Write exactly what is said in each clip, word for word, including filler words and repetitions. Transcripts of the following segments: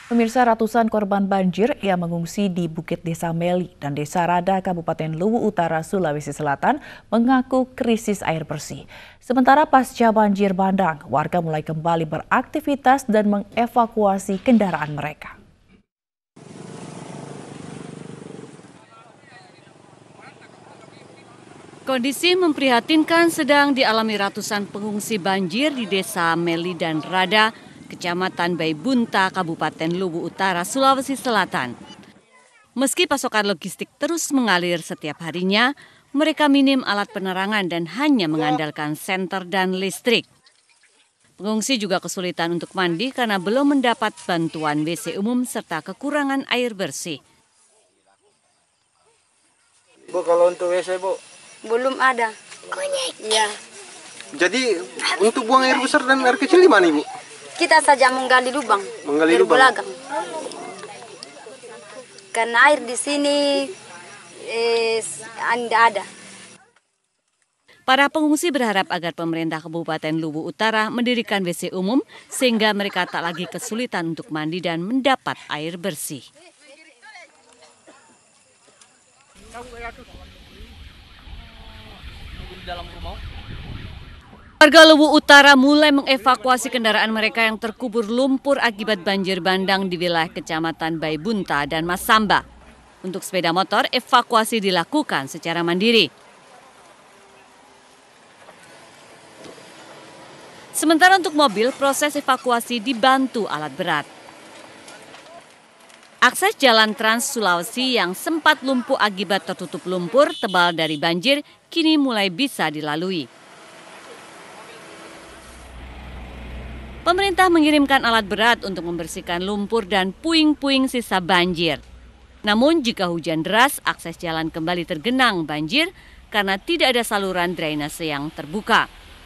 Pemirsa, ratusan korban banjir yang mengungsi di Bukit Desa Meli dan Desa Rada, Kabupaten Luwu Utara, Sulawesi Selatan mengaku krisis air bersih. Sementara pasca banjir bandang, warga mulai kembali beraktivitas dan mengevakuasi kendaraan mereka. Kondisi memprihatinkan sedang dialami ratusan pengungsi banjir di Desa Meli dan Rada, Kecamatan Baibunta, Kabupaten Luwu Utara, Sulawesi Selatan. Meski pasokan logistik terus mengalir setiap harinya, mereka minim alat penerangan dan hanya mengandalkan senter dan listrik. Pengungsi juga kesulitan untuk mandi karena belum mendapat bantuan W C umum serta kekurangan air bersih. Bu, kalau untuk W C, Bu? Belum ada. Ya. Jadi untuk buang air besar dan air kecil di mana, Ibu? Kita saja menggali lubang. Menggali air lubang. belagang. Karena air di sini eh, tidak ada. Para pengungsi berharap agar pemerintah Kabupaten Luwu Utara mendirikan W C umum sehingga mereka tak lagi kesulitan untuk mandi dan mendapat air bersih. Warga Luwu Utara mulai mengevakuasi kendaraan mereka yang terkubur lumpur akibat banjir bandang di wilayah Kecamatan Baibunta dan Masamba. Untuk sepeda motor, evakuasi dilakukan secara mandiri. Sementara untuk mobil, proses evakuasi dibantu alat berat. Akses jalan Trans Sulawesi yang sempat lumpuh akibat tertutup lumpur tebal dari banjir kini mulai bisa dilalui. Pemerintah mengirimkan alat berat untuk membersihkan lumpur dan puing-puing sisa banjir. Namun jika hujan deras, akses jalan kembali tergenang banjir karena tidak ada saluran drainase yang terbuka.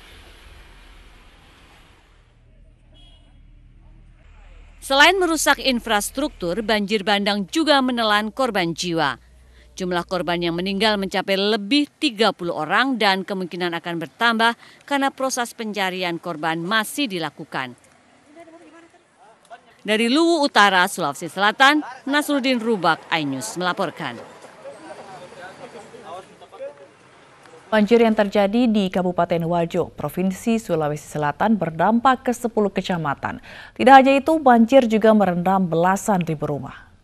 Selain merusak infrastruktur, banjir bandang juga menelan korban jiwa. Jumlah korban yang meninggal mencapai lebih tiga puluh orang dan kemungkinan akan bertambah karena proses pencarian korban masih dilakukan. Dari Luwu Utara, Sulawesi Selatan, Nasruddin Rubak, iNews melaporkan. Banjir yang terjadi di Kabupaten Wajo, Provinsi Sulawesi Selatan berdampak ke sepuluh kecamatan. Tidak hanya itu, banjir juga merendam belasan ribu rumah.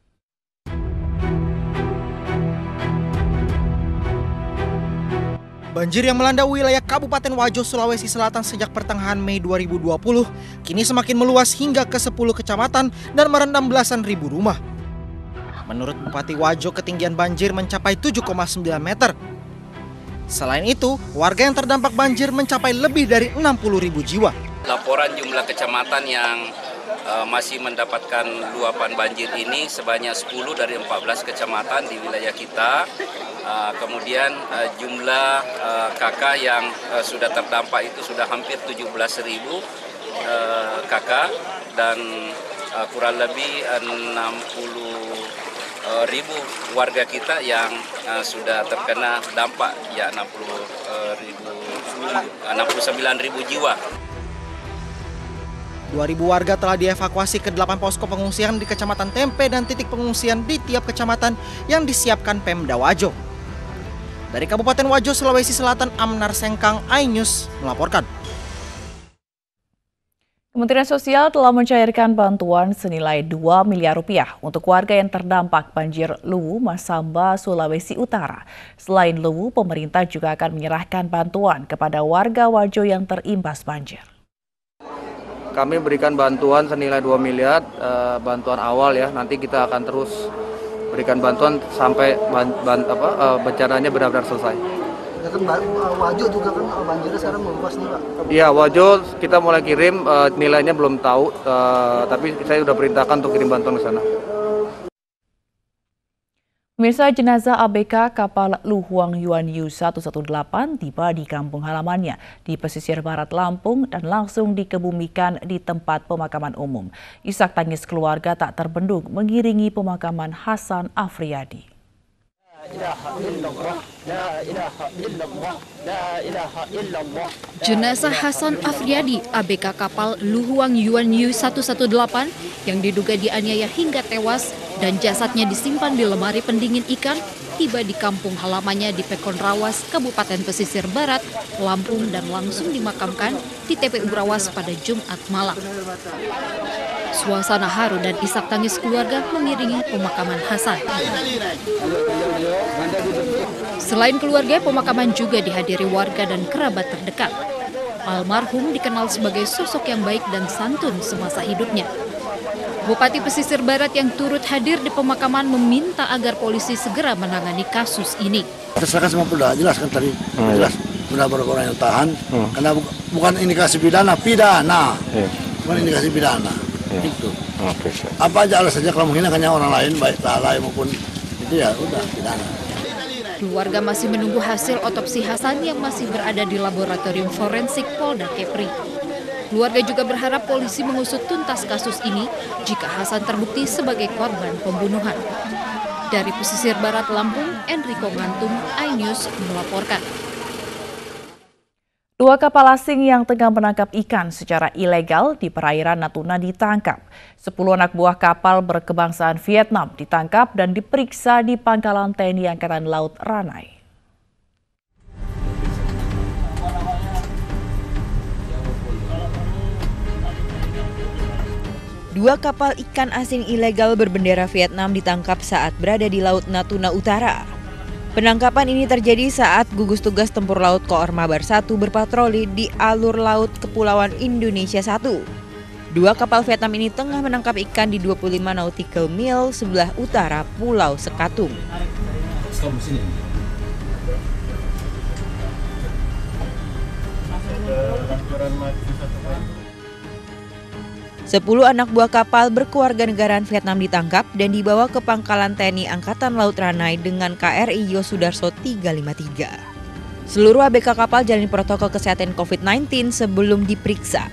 Banjir yang melanda wilayah Kabupaten Wajo, Sulawesi Selatan sejak pertengahan Mei dua ribu dua puluh kini semakin meluas hingga ke sepuluh kecamatan dan merendam belasan ribu rumah. Menurut Bupati Wajo, ketinggian banjir mencapai tujuh koma sembilan meter. Selain itu, warga yang terdampak banjir mencapai lebih dari enam puluh ribu jiwa. Laporan jumlah kecamatan yang uh, masih mendapatkan luapan banjir ini sebanyak sepuluh dari empat belas kecamatan di wilayah kita. Uh, kemudian uh, jumlah uh, K K yang uh, sudah terdampak itu sudah hampir tujuh belas ribu uh, K K dan uh, kurang lebih enam puluh ribu warga kita yang uh, sudah terkena dampak, ya enam puluh ribu, enam puluh sembilan ribu jiwa. dua ribu warga telah dievakuasi ke delapan posko pengungsian di Kecamatan Tempe dan titik pengungsian di tiap kecamatan yang disiapkan Pemda Wajo. Dari Kabupaten Wajo, Sulawesi Selatan, Amnar Sengkang, iNews melaporkan. Kementerian Sosial telah mencairkan bantuan senilai dua miliar rupiah untuk warga yang terdampak banjir Luwu, Masamba, Sulawesi Utara. Selain Luwu, pemerintah juga akan menyerahkan bantuan kepada warga Wajo yang terimbas banjir. Kami berikan bantuan senilai dua miliar, eh, bantuan awal ya. Nanti kita akan terus berikan bantuan sampai ban, ban, apa, eh, bencananya benar-benar selesai. Ya kan Wajo juga kan banjirnya sekarang meluas nih, Pak. Iya, Wajo kita mulai kirim, eh, nilainya belum tahu, eh, tapi saya sudah perintahkan untuk kirim bantuan ke sana. Pemirsa, jenazah A B K kapal Luhuang Yuan Yu seratus delapan belas tiba di kampung halamannya di pesisir barat Lampung dan langsung dikebumikan di tempat pemakaman umum. Isak tangis keluarga tak terbendung mengiringi pemakaman Hasan Afriyadi. Jenazah Hasan Afriyadi, A B K kapal Luhuang Yuan Yu seratus delapan belas yang diduga dianiaya hingga tewas dan jasadnya disimpan di lemari pendingin ikan, tiba di kampung halamannya di Pekon Rawas, Kabupaten Pesisir Barat, Lampung dan langsung dimakamkan di T P U Rawas pada Jumat malam. Suasana haru dan isak tangis keluarga mengiringi pemakaman Hasan. Selain keluarga, pemakaman juga dihadiri warga dan kerabat terdekat. Almarhum dikenal sebagai sosok yang baik dan santun semasa hidupnya. Bupati Pesisir Barat yang turut hadir di pemakaman meminta agar polisi segera menangani kasus ini. Tersangka semua sudah jelas kan tadi, hmm. jelas sudah beberapa orang yang tahan, hmm. karena bu bukan indikasi pidana, pidana, yeah. bukan indikasi pidana. Yeah. Itu. Okay, sure. Apa aja alasannya kalau menghinakannya orang lain, baik lalai maupun itu ya udah pidana. Keluarga masih menunggu hasil otopsi Hasan yang masih berada di laboratorium forensik Polda Kepri. Keluarga juga berharap polisi mengusut tuntas kasus ini jika Hasan terbukti sebagai korban pembunuhan. Dari Pesisir Barat Lampung, Enrico Ngantung, iNews melaporkan. Dua kapal asing yang tengah menangkap ikan secara ilegal di perairan Natuna ditangkap. Sepuluh anak buah kapal berkebangsaan Vietnam ditangkap dan diperiksa di Pangkalan T N I Angkatan Laut Ranai. Dua kapal ikan asing ilegal berbendera Vietnam ditangkap saat berada di Laut Natuna Utara. Penangkapan ini terjadi saat gugus tugas tempur laut Koor Mabar satu berpatroli di alur laut Kepulauan Indonesia satu. Dua kapal Vietnam ini tengah menangkap ikan di dua puluh lima nautical mil sebelah utara Pulau Sekatung. Sepuluh anak buah kapal berkewarganegaraan Vietnam ditangkap dan dibawa ke Pangkalan T N I Angkatan Laut Ranai dengan K R I Yosudarso tiga lima tiga. Seluruh A B K kapal jalani protokol kesehatan COVID sembilan belas sebelum diperiksa.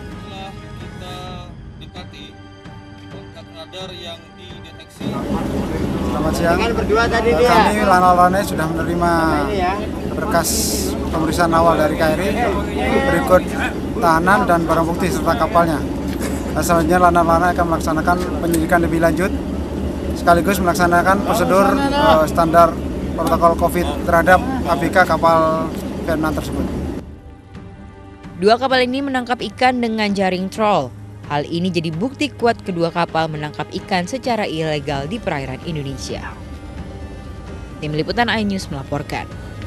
Selamat siang. Kami Lanal-Ranai sudah menerima berkas pemeriksaan awal dari K R I berikut tahanan dan barang bukti serta kapalnya. Nah, selanjutnya Lanal-Ranai akan melaksanakan penyidikan lebih lanjut sekaligus melaksanakan prosedur uh, standar protokol COVID terhadap A B K kapal Vietnam tersebut. Dua kapal ini menangkap ikan dengan jaring troll. Hal ini jadi bukti kuat kedua kapal menangkap ikan secara ilegal di perairan Indonesia. Tim Liputan iNews melaporkan.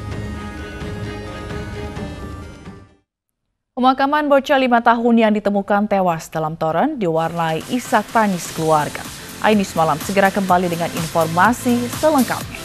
Pemakaman bocah lima tahun yang ditemukan tewas dalam toren diwarnai isak tangis keluarga. iNews Malam segera kembali dengan informasi selengkapnya.